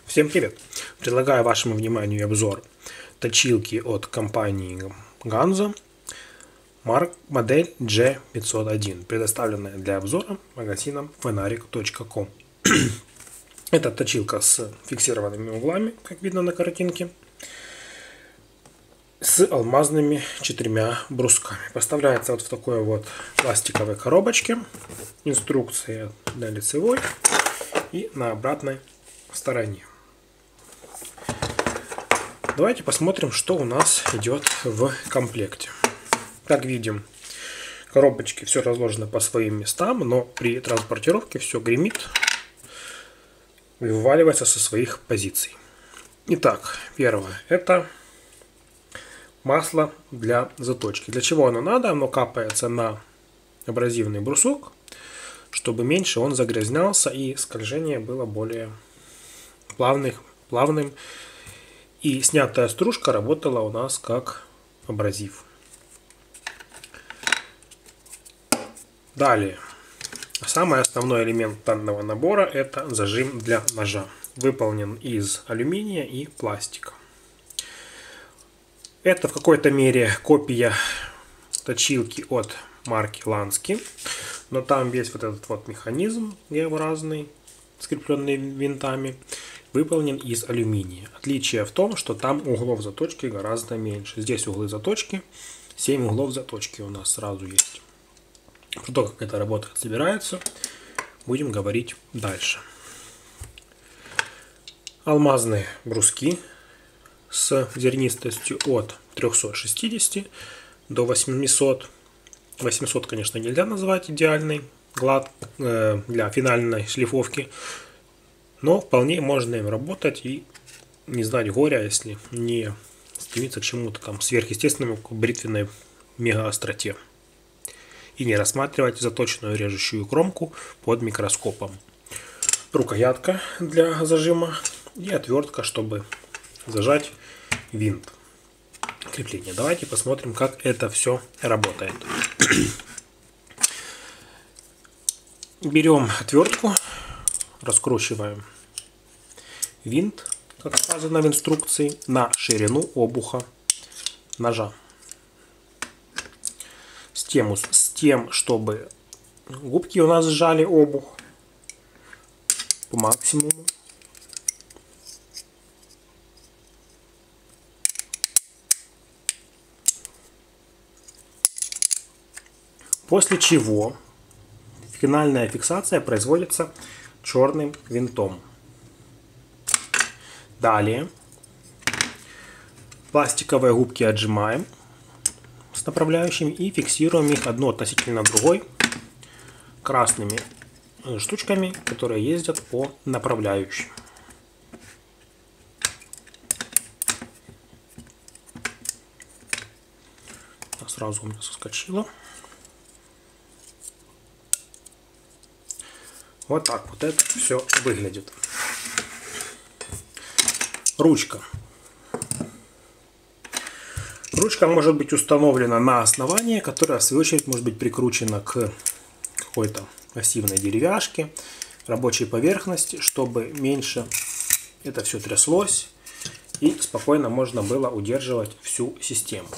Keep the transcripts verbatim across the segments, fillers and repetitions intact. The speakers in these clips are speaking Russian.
Всем привет! Предлагаю вашему вниманию обзор точилки от компании Ганза, марк, модель джи пятьсот один, предоставленная для обзора магазином фонарик точка ком. Это точилка с фиксированными углами, как видно на картинке, с алмазными четырьмя брусками. Поставляется вот в такой вот пластиковой коробочке. Инструкция на лицевой и на обратной стороне. Давайте посмотрим, что у нас идет в комплекте. Как видим, в коробочке все разложено по своим местам, но при транспортировке все гремит и вываливается со своих позиций. Итак, первое – это масло для заточки. Для чего оно надо? Оно капается на абразивный брусок, чтобы меньше он загрязнялся и скольжение было более плавным, плавным. И снятая стружка работала у нас как абразив. Далее. Самый основной элемент данного набора – это зажим для ножа. Выполнен из алюминия и пластика. Это в какой-то мере копия точилки от марки Lansky. Но там весь вот этот вот механизм Г-образный, скрепленный винтами, выполнен из алюминия. Отличие в том, что там углов заточки гораздо меньше. Здесь углы заточки, семь углов заточки у нас сразу есть. Про то, как это работает, собирается, будем говорить дальше. Алмазные бруски с зернистостью от трёхсот шестидесяти до восьмисот. восемьсот, конечно, нельзя назвать идеальной глад э, для финальной шлифовки. Но вполне можно им работать и не знать горя, если не стремиться к чему-то там сверхъестественному, к бритвенной мегаостроте. И не рассматривать заточенную режущую кромку под микроскопом. Рукоятка для зажима и отвертка, чтобы зажать винт крепления. Давайте посмотрим, как это все работает. Берем отвертку. Раскручиваем винт, как сказано в инструкции, на ширину обуха ножа. С тем, с тем, чтобы губки у нас сжали обух по максимуму. После чего финальная фиксация производится черным винтом. Далее пластиковые губки отжимаем с направляющими и фиксируем их одну относительно другой красными штучками, которые ездят по направляющим. Сразу у меня соскочило. Вот так вот это все выглядит. Ручка. Ручка может быть установлена на основание, которое в свою очередь может быть прикручено к какой-то массивной деревяшке, рабочей поверхности, чтобы меньше это все тряслось и спокойно можно было удерживать всю систему.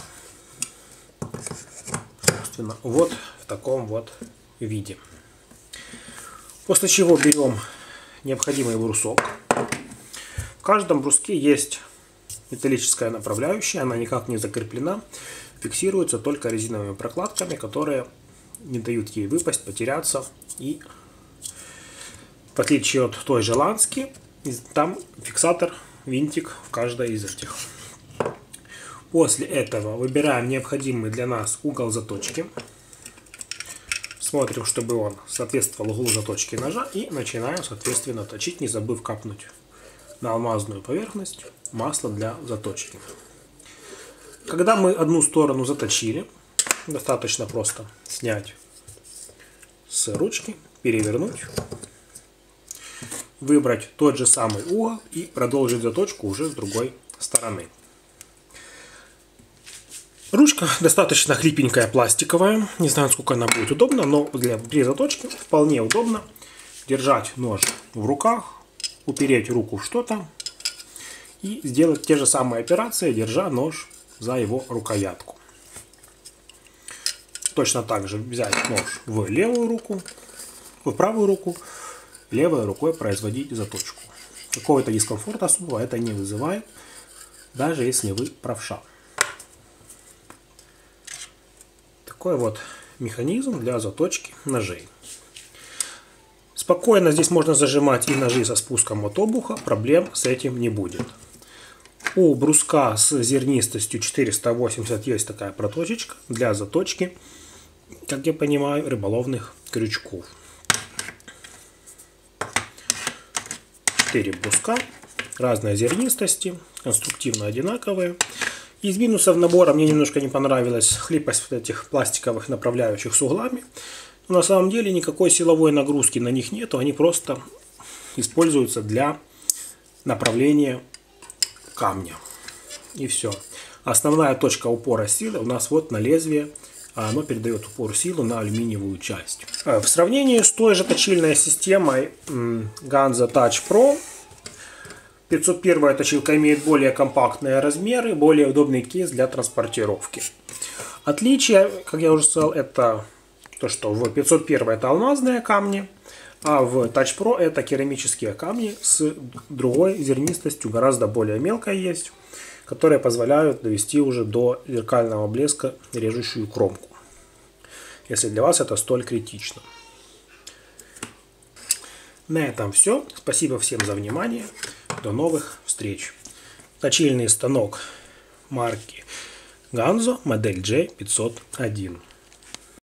Собственно, вот в таком вот виде. После чего берем необходимый брусок. В каждом бруске есть металлическая направляющая, она никак не закреплена, фиксируется только резиновыми прокладками, которые не дают ей выпасть, потеряться. И в отличие от той же Lansky, там фиксатор, винтик в каждой из этих. После этого выбираем необходимый для нас угол заточки. Смотрим, чтобы он соответствовал углу заточки ножа, и начинаем, соответственно, точить, не забыв капнуть на алмазную поверхность масло для заточки. Когда мы одну сторону заточили, достаточно просто снять с ручки, перевернуть, выбрать тот же самый угол и продолжить заточку уже с другой стороны. Ручка достаточно хлипенькая, пластиковая. Не знаю, сколько она будет удобна, но для, при заточке вполне удобно держать нож в руках, упереть руку в что-то и сделать те же самые операции, держа нож за его рукоятку. Точно так же взять нож в левую руку, в правую руку, левой рукой производить заточку. Какого-то дискомфорта особого это не вызывает, даже если вы правша. Такой вот механизм для заточки ножей. Спокойно здесь можно зажимать и ножи со спуском от обуха, проблем с этим не будет. У бруска с зернистостью четыреста восемьдесят есть такая проточечка для заточки, как я понимаю, рыболовных крючков. четыре бруска разной зернистости, конструктивно одинаковые. Из минусов набора мне немножко не понравилась хлипость вот этих пластиковых направляющих с углами. Но на самом деле никакой силовой нагрузки на них нету, они просто используются для направления камня. И все. Основная точка упора силы у нас вот на лезвие, а оно передает упор силы на алюминиевую часть. В сравнении с той же точильной системой Ганза Touch Pro, пятьсот первая точилка имеет более компактные размеры, более удобный кейс для транспортировки. Отличие, как я уже сказал, это то, что в пятьсот первой это алмазные камни, а в Touch Pro это керамические камни с другой зернистостью, гораздо более мелкой есть, которые позволяют довести уже до зеркального блеска режущую кромку, если для вас это столь критично. На этом все. Спасибо всем за внимание. До новых встреч. Точильный станок марки Ганзо, модель джей пятьсот один.